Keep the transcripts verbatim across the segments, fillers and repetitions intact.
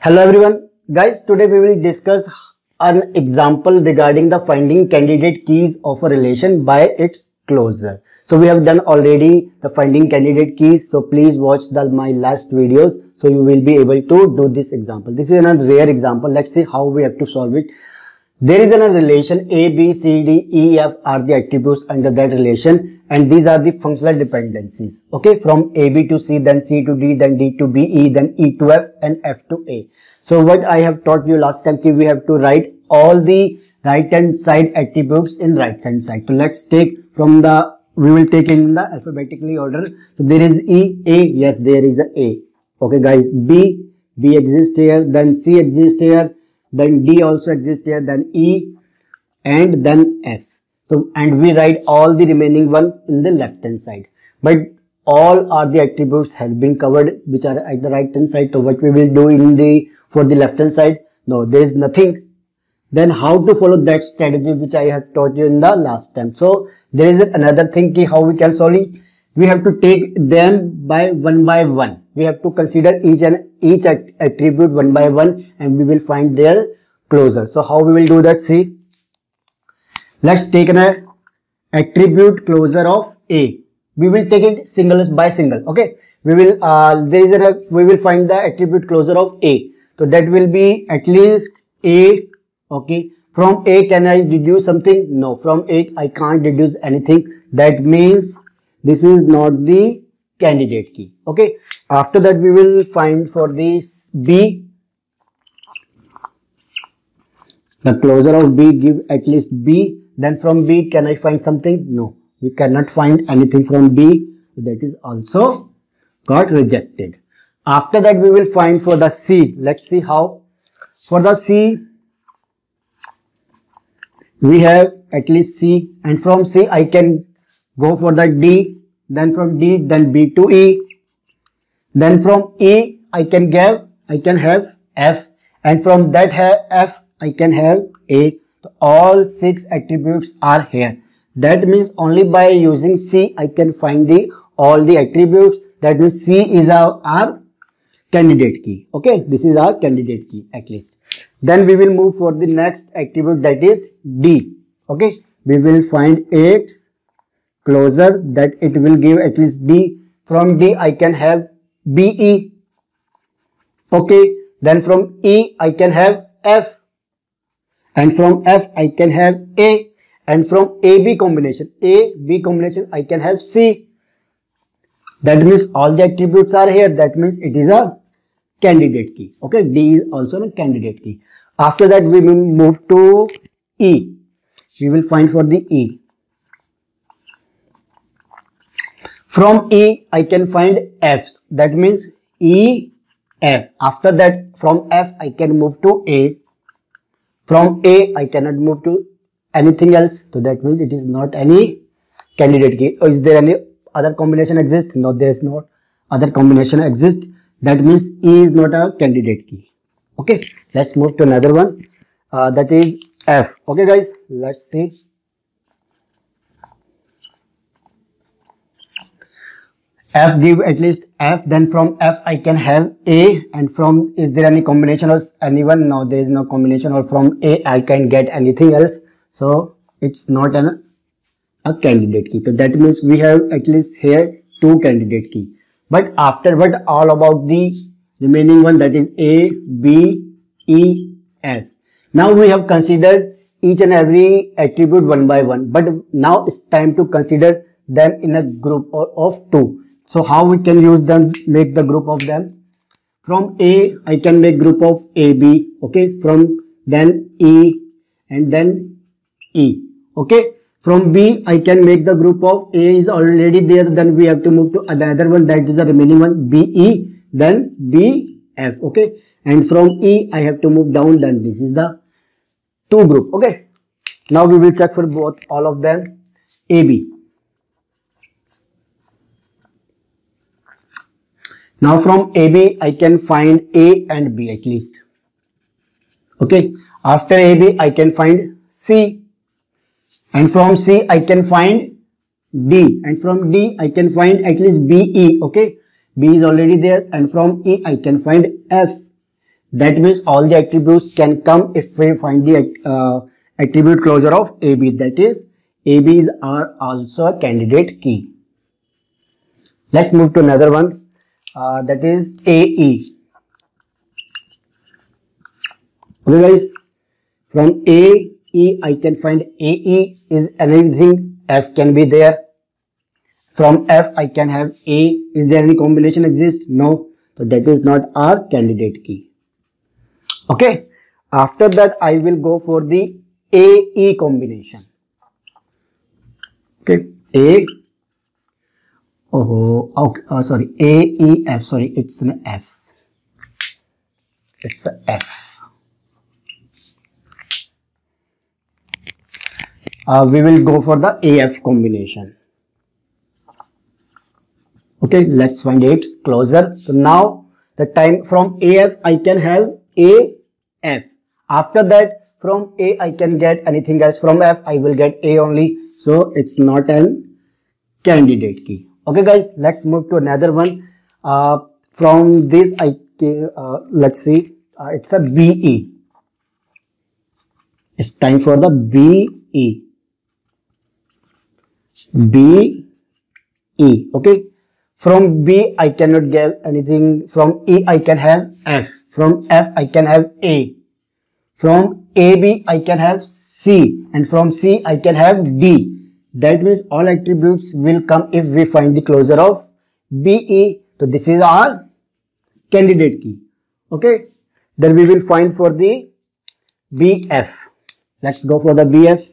Hello everyone, guys. Today we will discuss an example regarding the finding candidate keys of a relation by its closure. So we have done already the finding candidate keys. So please watch the my last videos. So you will be able to do this example. This is a rare example. Let's see how we have to solve it. There is a relation A, B, C, D, E, F are the attributes under that relation, and these are the functional dependencies. Okay, from A, B to C, then C to D, then D to B, E, then E to F, and F to A. So what I have taught you last time, we have to write all the right hand side attributes in right hand side. So let's take from the, we will take in the alphabetically order. So there is E, A, yes, there is a A. Okay guys, B, B exists here, then C exists here, then D also exists here, then E, and then F. So, and we write all the remaining one in the left hand side. But all are the attributes have been covered which are at the right hand side. So what we will do in the, for the left hand side? No, there is nothing. Then how to follow that strategy which I have taught you in the last time. So there is another thing ki how we can solve it. We have to take them by one by one. We have to consider each and each attribute one by one, and we will find their closure. So how we will do that? See, let's take an attribute closure of A. We will take it single by single. Okay, we will uh, there is a we will find the attribute closure of A. So that will be at least A. Okay, from A can I deduce something? No, from A I can't deduce anything. That means this is not the candidate key. Okay, after that we will find for this B. The closure of B give at least B. Then from B can I find something? No, we cannot find anything from B. That is also got rejected. After that we will find for the C. Let's see how. For the C we have at least C, and from C I can go for the D, then from D, then B to E, then from E I can give, I can have F, and from that F I can have A. So all six attributes are here. That means only by using C I can find the all the attributes. That means C is our, our candidate key. Okay, this is our candidate key at least. Then we will move for the next attribute, that is D. Okay, we will find its closure, that it will give at least D. From D I can have B E. Okay, then from E I can have F, and from F I can have A, and from A B combination, A B combination I can have C. That means all the attributes are here. That means it is a candidate key. Okay, D is also a candidate key. After that we will move to E. We will find for the E. From E I can find F. That means E, F. After that from F I can move to A. From A I cannot move to anything else. So that means it is not any candidate key. Or is there any other combination exist? No, there is not other combination exist. That means E is not a candidate key. Okay, let's move to another one. Uh, that is F. Okay guys, let's see. F give at least F, then from F I can have A, and from, is there any combination of anyone? No, there is no combination, or from A I can get anything else. So it's not an, a candidate key. So that means we have at least here two candidate key. But after what, all about the remaining one, that is A, B, E, F. Now we have considered each and every attribute one by one, but now it's time to consider them in a group of two. So how we can use them, make the group of them? From A I can make group of A B. Okay, from then E, and then E. Okay, from B I can make the group of A is already there. Then we have to move to another one, that is the remaining one, B E, then B F. Okay, and from E I have to move down. Then this is the two group. Okay, now we will check for both all of them. A B. Now from A B I can find A and B at least. Okay, after A B I can find C, and from C I can find D, and from D I can find at least B E. Okay, B is already there, and from E I can find F. That means all the attributes can come if we find the uh, attribute closure of A B. That is, A B's are also a candidate key. Let's move to another one. Uh, that is A E. Okay guys, from A E I can find A E is anything, F can be there. From F I can have A. Is there any combination exist? No. So that is not our candidate key. Okay. After that I will go for the A E combination. Okay. A. Oh, okay. Oh, sorry. A E F. Sorry, it's an F. It's a F. Uh, we will go for the A F combination. Okay, let's find its closure. So now the time from A F I can have A F. After that from A I can get anything else. From F I will get A only. So it's not an candidate key. Okay guys, let's move to another one. Uh, from this I uh, let's see. Uh, it's a B E. It's time for the B E. B E. Okay. From B I cannot get anything. From E I can have F. From F I can have A. From A B I can have C. And from C I can have D. That means all attributes will come if we find the closure of B E. So this is our candidate key. Okay. Then we will find for the B F. Let's go for the B F.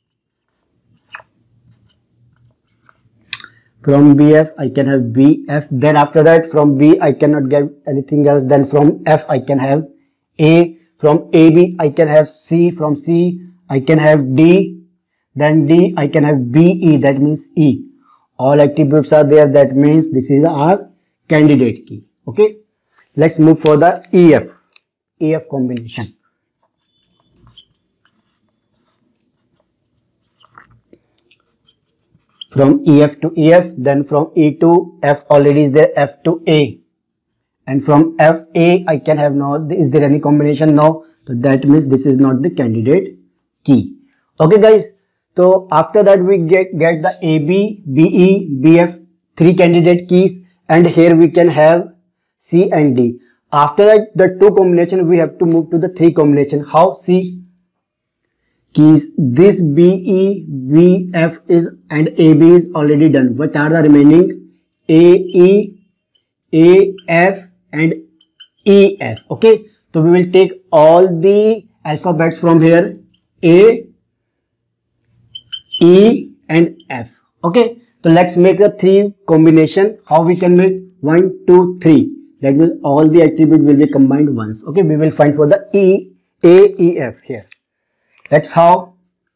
From B F I can have B F. Then after that from B I cannot get anything else. Then from F I can have A. From A B I can have C. From C I can have D. Then D I can have B E. That means E. All attributes are there. That means this is our candidate key. Okay. Let's move for the E F. E F combination. From E F to E F, then from E to F already is there, F to A. And from F A I can have no, is there any combination? No. So that means this is not the candidate key. Okay guys. So after that we get, get the A B, B E, B F, three candidate keys, and here we can have C and D. After that the two combination we have to move to the three combination. How? See. Keys, this B E, B F is and A B is already done. What are the remaining? A E, A F and E F. Okay. So we will take all the alphabets from here. A, E and F. Okay. So let's make a three combination. How we can make? One, two, three. That means all the attribute will be combined once. Okay. We will find for the E, A, E, F here. That's how.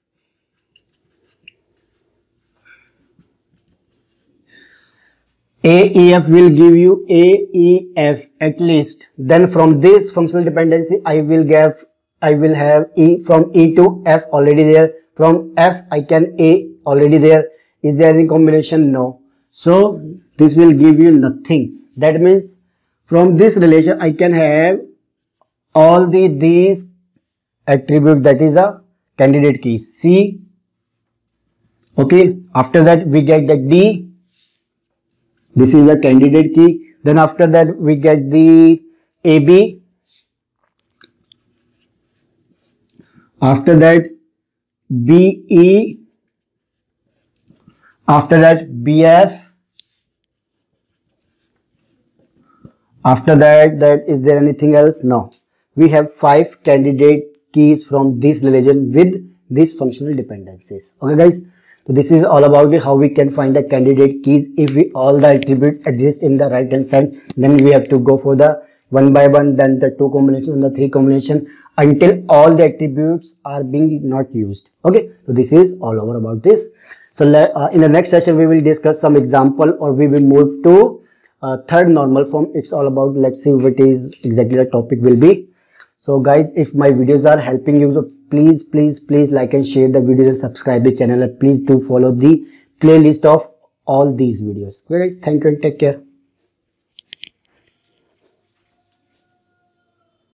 A E F will give you A E F at least. Then from this functional dependency, I will give, I will have E from E to F already there. From F, I can A already there. Is there any combination? No. So this will give you nothing. That means from this relation, I can have all the these attributes. That is a candidate key C. Okay. After that, we get the D. This is a candidate key. Then after that we get the A B. After that B E. After that B F. After that, that is there anything else? No. We have five candidate keys from this relation with these functional dependencies. Okay guys. So this is all about it, how we can find the candidate keys. If we all the attributes exist in the right hand side, then we have to go for the one by one, then the two combination and the three combination until all the attributes are being not used. Okay, so this is all over about this. So uh, in the next session we will discuss some example, or we will move to uh, third normal form. It's all about, let's see what is exactly the topic will be. So guys, if my videos are helping you, so please, please, please like and share the videos and subscribe the channel, and please do follow the playlist of all these videos. Okay guys, thank you and take care.